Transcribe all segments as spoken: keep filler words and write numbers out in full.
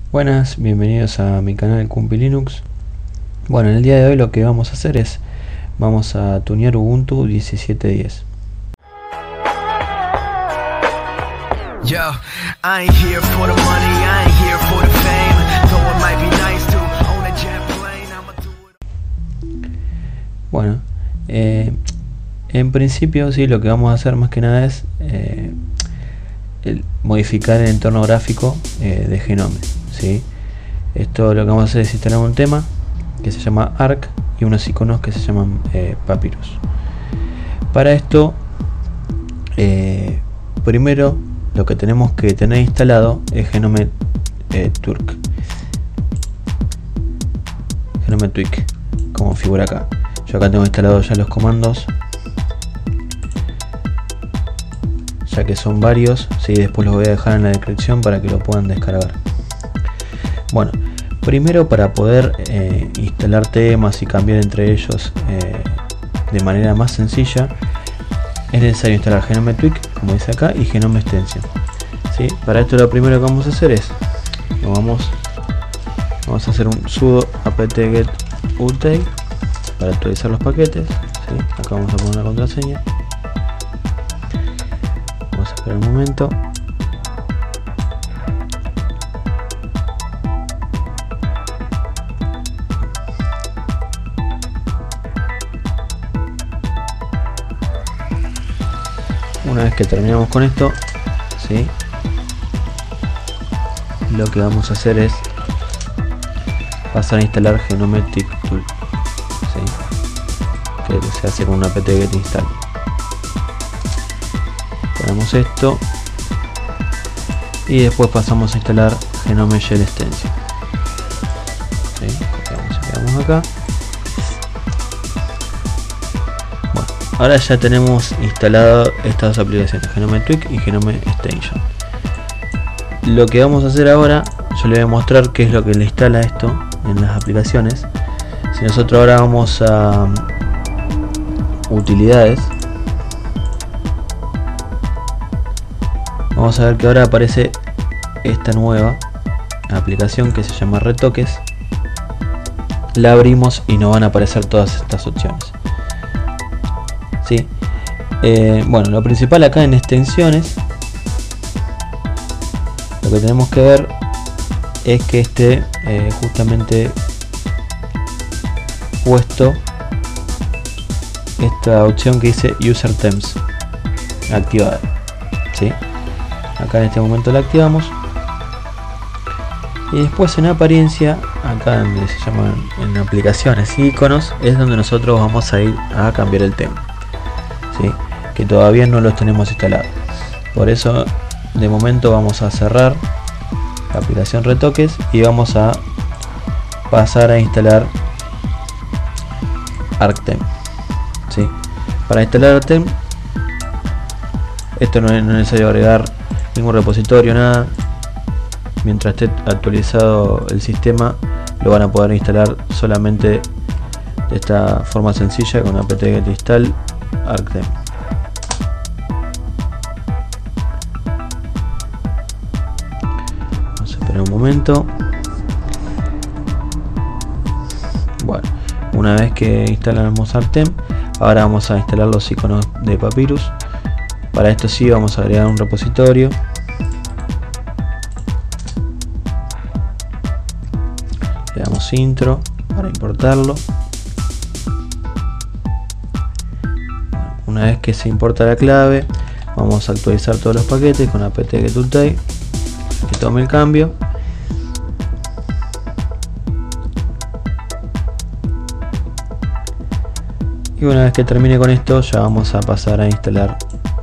Buenas, bienvenidos a mi canal Kumpi Linux. Bueno, en el día de hoy lo que vamos a hacer es vamos a tunear Ubuntu diecisiete diez. Yo, I ain't here for the money, I ain't here for the fame. Though it might be nice to own a jet plane, I'ma do it. Bueno, eh, en principio sí, lo que vamos a hacer más que nada es eh, el modificar el entorno gráfico eh, de Genome, ¿sí? Esto lo que vamos a hacer es instalar un tema que se llama Arc y unos iconos que se llaman eh, Papyrus. Para esto, eh, primero lo que tenemos que tener instalado es Genome eh, Turk, Genome Tweak, como figura acá. Yo acá tengo instalados ya los comandos, ya que son varios, sí, después los voy a dejar en la descripción para que lo puedan descargar. Bueno, primero para poder eh, instalar temas y cambiar entre ellos eh, de manera más sencilla, es necesario instalar Genome Tweak, como dice acá, y Genome Extension, ¿sí? Para esto lo primero que vamos a hacer es vamos, vamos a hacer un sudo apt-get util para actualizar los paquetes, ¿sí? Acá vamos a poner la contraseña. Vamos a esperar un momento. Una vez que terminamos con esto, ¿sí?, lo que vamos a hacer es pasar a instalar Genome Tweak Tool, ¿sí?, que se hace con una apt-get install. Ponemos esto y después pasamos a instalar Genome Shell Extension, ¿sí? Copiamos y pegamos acá. Bueno, ahora ya tenemos instalado estas dos aplicaciones, Genome Tweak y Genome Extension. Lo que vamos a hacer ahora, yo le voy a mostrar qué es lo que le instala esto en las aplicaciones. Si nosotros ahora vamos a utilidades, vamos a ver que ahora aparece esta nueva aplicación que se llama Retoques. La abrimos y nos van a aparecer todas estas opciones, ¿sí? Eh, bueno, lo principal acá en extensiones, lo que tenemos que ver es que esté eh, justamente puesto esta opción que dice User Terms activada, ¿sí? Acá en este momento la activamos y después en apariencia, acá donde se llaman en aplicaciones y iconos, es donde nosotros vamos a ir a cambiar el tema, ¿sí?, que todavía no los tenemos instalados. Por eso de momento vamos a cerrar la aplicación Retoques y vamos a pasar a instalar ArcTheme, ¿sí? Para instalar ArcTheme, esto no es, no es necesario agregar ningún repositorio, nada. Mientras esté actualizado el sistema, lo van a poder instalar solamente de esta forma sencilla con apt-get install ArcTheme. Vamos a esperar un momento. Bueno, una vez que instalamos ArcTheme, ahora vamos a instalar los iconos de Papyrus. Para esto sí vamos a agregar un repositorio. Le damos intro para importarlo. Una vez que se importa la clave, vamos a actualizar todos los paquetes con apt-get util, que tome el cambio. Y una vez que termine con esto, ya vamos a pasar a instalar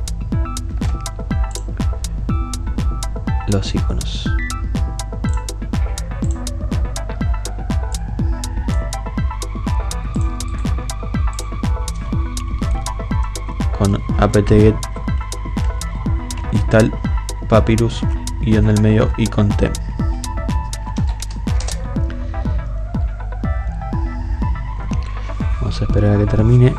los iconos. Con apt-get install Papyrus y en el medio icon theme. Vamos a esperar a que termine.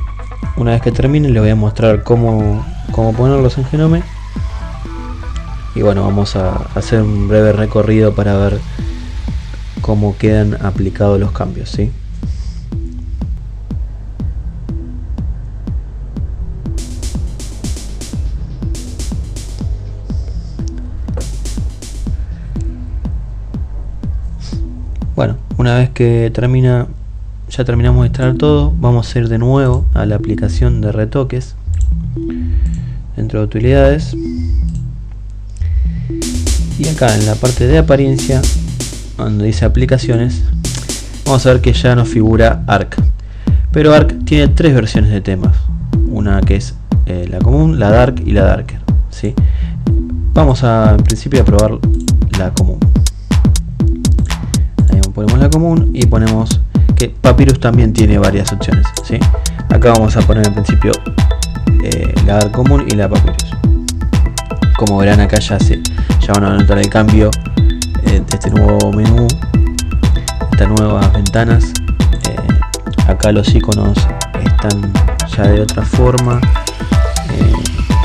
Una vez que termine, les voy a mostrar cómo, cómo ponerlos en Genome. y bueno, vamos a hacer un breve recorrido para ver cómo quedan aplicados los cambios, ¿sí? Bueno, una vez que termina, ya terminamos de instalar todo, vamos a ir de nuevo a la aplicación de retoques dentro de utilidades, y acá en la parte de apariencia, donde dice aplicaciones, vamos a ver que ya nos figura Arc, pero Arc tiene tres versiones de temas, una que es eh, la común, la dark y la darker, ¿sí? Vamos a en principio a probar la común. Ahí ponemos la común y ponemos que Papyrus también tiene varias opciones, ¿sí? Acá vamos a poner en principio eh, la dark común y la Papyrus. Como verán acá ya se ya van a notar el cambio eh, de este nuevo menú, estas nuevas ventanas. Eh, acá los iconos están ya de otra forma. Eh,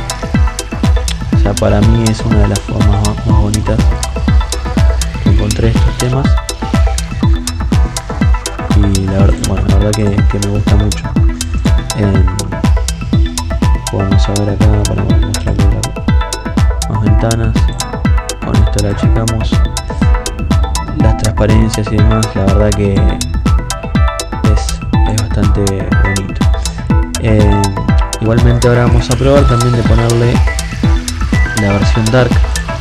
o sea, para mí es una de las formas más, más bonitas que encontré estos temas. Y la verdad, bueno, la verdad que, que me gusta mucho. Eh, vamos a ver acá para mostrarles más ventanas. Con esto la achicamos, las transparencias y demás. La verdad que es, es bastante bonito. Eh, igualmente ahora vamos a probar también de ponerle la versión dark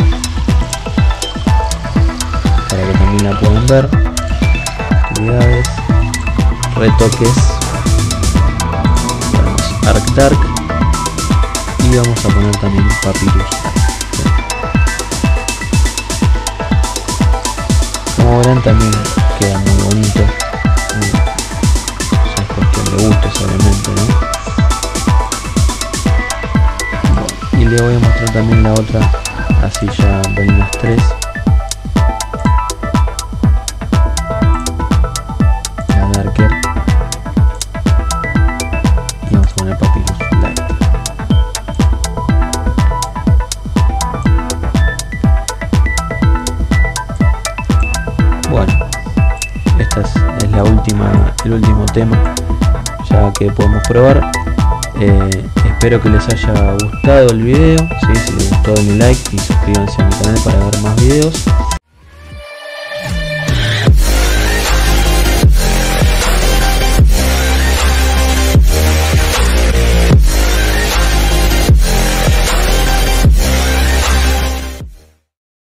para que también la puedan ver. Utilidades, retoques, ponemos Arc Dark y vamos a poner también Papyrus. Como verán también queda muy bonito. Ya es cuestión de gustos, obviamente, ¿no? Y le voy a mostrar también la otra, así ya ven las tres. La darker y vamos a poner Papyrus Light. Bueno, esta es, es la última, el último tema ya que podemos probar. Eh, espero que les haya gustado el video, ¿sí? Si les gustó denle like y suscríbanse a mi canal para ver más videos.